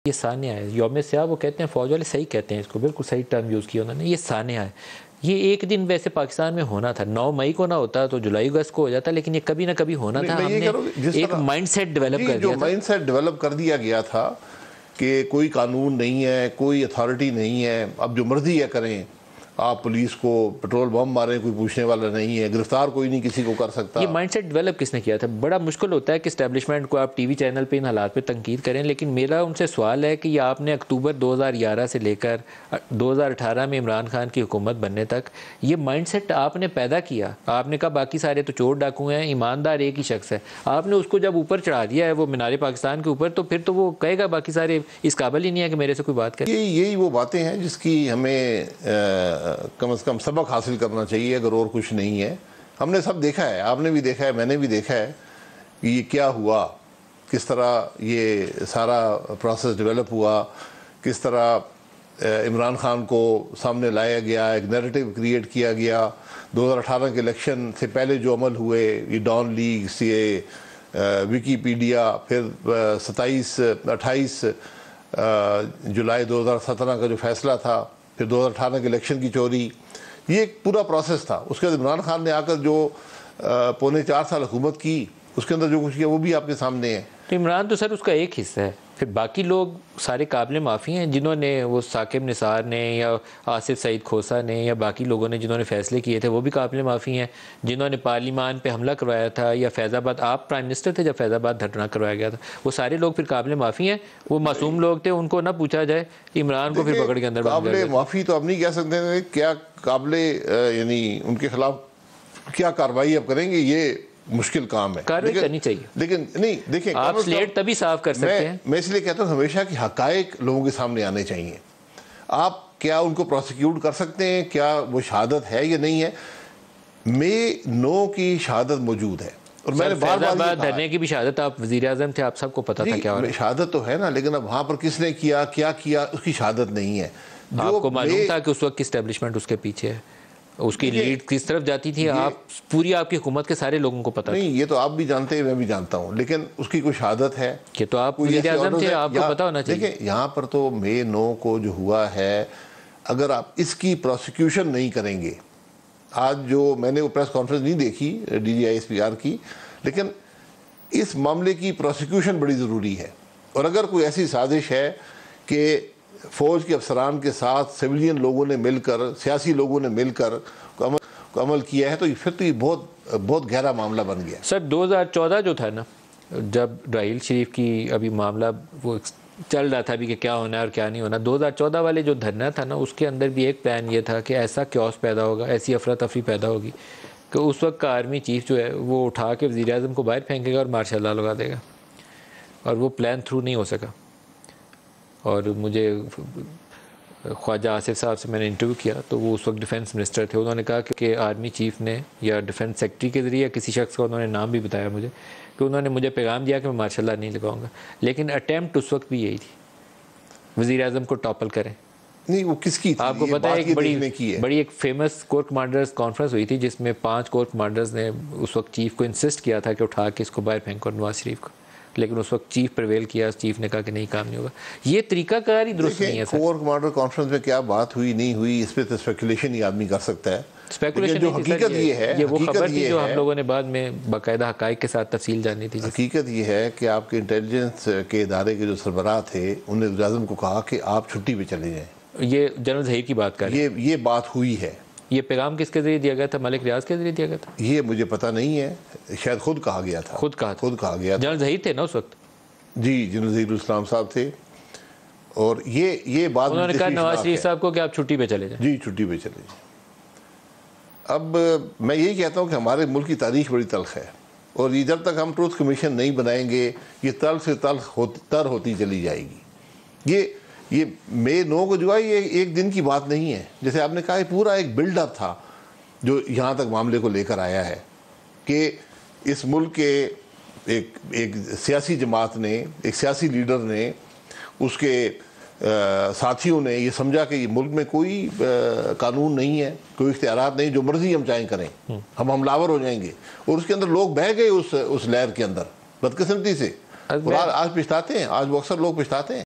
یہ سانحہ ہے. یوم سیاہ وہ کہتے ہیں فوج والے, صحیح کہتے ہیں اس کو, بالکل صحیح ٹرم یوز کیا انہوں نے, یہ سانحہ ہے. یہ ایک دن ویسے پاکستان میں ہونا تھا, 9 مئی کو نہ ہوتا تو جولائی اگست کو ہو جاتا, لیکن یہ کبھی نہ کبھی ہونا تھا. ہم نے ایک مائنڈ سیٹ ڈیولپ کر دیا تھا. جو مائنڈ سیٹ ڈیولپ کر دیا گیا تھا کہ کوئی قانون نہیں ہے, کوئی اتھارٹی نہیں ہے, اب جو مرضی ہے کریں. آپ پولیس کو پیٹرول بم ماریں, کوئی پوچھنے والا نہیں ہے, گرفتار کوئی نہیں کسی کو کر سکتا. یہ مائنڈ سیٹ ڈیولپ کس نے کیا تھا؟ بڑا مشکل ہوتا ہے کہ اسٹیبلشمنٹ کو آپ ٹی وی چینل پہ ان حالات پہ تنقید کریں, لیکن میرا ان سے سوال ہے کہ یہ آپ نے اکتوبر 2011 سے لے کر 2018 میں عمران خان کی حکومت بننے تک یہ مائنڈ سیٹ آپ نے پیدا کیا. آپ نے کہا باقی سارے تو چور ڈاکو ہیں, ایماندار ایک ہی شخص ہے. آپ نے اس کو جب اوپر چڑھا دیا ہے وہ مینار پاکستان کے اوپر, تو پھر تو وہ کہے گا باقی سارے اس قابل ہی نہیں ہے کہ میرے سے کوئی بات کرے. یہی وہ باتیں ہیں جس کی ہمیں کم از کم سبق حاصل کرنا چاہیے, اگر اور کچھ نہیں ہے. ہم نے سب دیکھا ہے, آپ نے بھی دیکھا ہے, میں نے بھی دیکھا ہے کہ یہ کیا ہوا, کس طرح یہ سارا پروسیس ڈیولپ ہوا, کس طرح عمران خان کو سامنے لایا گیا, ایک نیریٹو کریٹ کیا گیا. 2018 کے الیکشن سے پہلے جو عمل ہوئے, یہ Dawn league, C A, Wikipedia, پھر 28 جولائی 2017 کا جو فیصلہ تھا, پھر 2018 کے الیکشن کی چوری, یہ ایک پورا پروسیس تھا. اس کے بعد عمران خان نے آ کر جو 4.25 سال حکومت کی, اس کے اندر جو کچھ کیا وہ بھی آپ کے سامنے ہے. تو عمران تو سر اس کا ایک حصہ ہے, پھر باقی لوگ سارے قابل معافی ہیں جنہوں نے, وہ ثاقب نثار نے یا آصف سعید کھوسہ نے یا باقی لوگوں نے جنہوں نے فیصلے کیے تھے وہ بھی قابل معافی ہیں. جنہوں نے پارلیمان پہ حملہ کروایا تھا یا فیض آباد, آپ پرائم منسٹر تھے جب فیض آباد دھرنا کروایا گیا تھا, وہ سارے لوگ پھر قابل معافی ہیں. وہ معصوم لوگ تھے, ان کو نہ پوچھا جائے, عمران کو پھر پکڑ کے اندر قابل معافی تو اب نہیں کہہ سکتے ہیں. کیا قابل یعنی ان کے خلاف کیا کارروائی اب کریں گے, یہ مشکل کام ہے. کارروائی کرنی چاہیے, لیکن نہیں دیکھیں, آپ سلیٹ تبھی صاف کر سکتے ہیں. میں اس لیے کہتا ہوں ہمیشہ کہ حقائق لوگوں کے سامنے آنے چاہیے. آپ کیا ان کو پروسیکیوٹ کر سکتے ہیں, کیا وہ شہادت ہے یا نہیں ہے. مئی 9 کی شہادت موجود ہے, اور میں نے بار دھرنے کی بھی شہادت, آپ وزیر اعظم تھے, آپ سب کو پتا تھا کیا ہو رہا ہے. شہادت تو ہے نا, لیکن اب وہاں پر کس نے کیا, کیا کیا, اس کی شہادت نہیں ہے. آپ کو معلوم تھا کہ اس وقت کی اسٹیبلشمنٹ اس کے پیچھے ہے, اس کی لیڈ کس طرف جاتی تھی, آپ پوری آپ کی حکومت کے سارے لوگوں کو پتا. نہیں, یہ تو آپ بھی جانتے ہیں, میں بھی جانتا ہوں, لیکن اس کی کوئی شہادت ہے کہ تو آپ وزیر اعظم تھے, آپ کو پتا ہونا چاہیے. دیکھیں یہاں پر تو مئی 9 کو جو ہوا ہے, اگر آپ اس کی پروسیکیوشن نہیں کریں گے, آج جو میں نے وہ پریس کانفرنس نہیں دیکھی D G I S P R کی, لیکن اس معاملے کی پروسیکیوشن بڑی ضروری ہے. اور اگر کوئی ایسی سازش ہے کہ فوج کے افسران کے ساتھ سویلین لوگوں نے مل کر, سیاسی لوگوں نے مل کر عمل کیا ہے, تو پھر تو یہ بہت گہرا معاملہ بن گیا. سر 2014 جو تھا نا, جب راحیل شریف کی ابھی معاملہ وہ چل رہا تھا ابھی کہ کیا ہونا ہے اور کیا نہیں ہونا, 2014 والے جو دھرنا تھا نا, اس کے اندر بھی ایک پلان یہ تھا کہ ایسا کیوس پیدا ہوگا, ایسی افراتفری پیدا ہوگی کہ اس وقت کا آرمی چیف جو ہے وہ اٹھا کے وزیر اعظم کو باہر پھینکے گا اور مارشل لا لگا دے گا. اور وہ پلان تھرو نہیں ہو سکا. اور مجھے خواجہ آصف صاحب سے میں نے انٹرویو کیا, تو وہ اس وقت ڈیفنس منسٹر تھے. انہوں نے کہا کہ آرمی چیف نے یا ڈیفنس سیکرٹری کے ذریعے کسی شخص کا, انہوں نے نام بھی بتایا مجھے, کہ انہوں نے مجھے پیغام دیا کہ میں مارشل لا نہیں لگاؤں گا. لیکن اٹیمپٹ اس وقت بھی یہی تھی, وزیر اعظم کو ٹاپل کریں. نہیں, وہ کس کی تھی؟ آپ کو پتہ ہے ایک بڑی ایک فیمس کور کمانڈرز کانفرنس ہوئی تھی جس میں 5 کور کمانڈرز نے اس وقت چیف کو انسسٹ کیا تھا کہ اٹھا کے اس کو باہر پھینکو, نواز شریف کو. لیکن اس وقت چیف پریویل کیا, چیف نے کہا کہ نہیں کام نہیں ہوگا. یہ طریقہ کار ہی درست نہیں ہے. کور کمانڈر کانفرنس میں کیا بات ہوئی نہیں ہوئی, اس پہ تو اسپیکولیشن ہی آدمی کر سکتا ہے. اسپیکولیشن جو حقیقت یہ ہے, یہ وہ خبر تھی جو ہم لوگوں نے بعد میں باقاعدہ حقائق کے ساتھ تفصیل جاننی تھی. حقیقت یہ ہے کہ آپ کے انٹیلیجنس کے ادارے کے جو سربراہ تھے, انہوں نے وزیر اعظم کو کہا کہ آپ چھٹی پہ چلے جائیں. یہ جنرل ظہیر کی بات کر رہے ہیں, یہ بات ہوئی ہے. یہ پیغام کس کے ذریعے دیا گیا تھا, ملک ریاض کے ذریعے دیا گیا تھا؟ یہ مجھے پتہ نہیں ہے, شاید خود کہا گیا تھا. خود کہا گیا تھا. جنرل ظہیر تھے نا اس وقت؟ جی, جنرل ظہیر الاسلام صاحب تھے. اور یہ بات انہوں نے کہا نواز شریف صاحب کو کہ آپ چھٹی پہ چلے جائیں. جی, چھٹی پہ چلے جائیں. اب میں یہی کہتا ہوں کہ ہمارے ملک کی تاریخ بڑی تلخ ہے, اور یہ جب تک ہم ٹروتھ کمیشن نہیں بنائیں گے, یہ تلخ سے تلخ تر ہوتی چلی جائے گی. یہ مئی 9 کو جو ہے, یہ ایک دن کی بات نہیں ہے. جیسے آپ نے کہا, یہ پورا ایک بلڈ اپ تھا جو یہاں تک معاملے کو لے کر آیا ہے, کہ اس ملک کے ایک سیاسی جماعت نے, ایک سیاسی لیڈر نے, اس کے ساتھیوں نے یہ سمجھا کہ یہ ملک میں کوئی قانون نہیں ہے, کوئی اختیارات نہیں, جو مرضی ہم چاہیں کریں, ہم حملاور ہو جائیں گے. اور اس کے اندر لوگ بہہ گئے اس لہر کے اندر بدقسمتی سے. آج پچھتاتے ہیں, آج وہ اکثر لوگ پچھتاتے ہیں.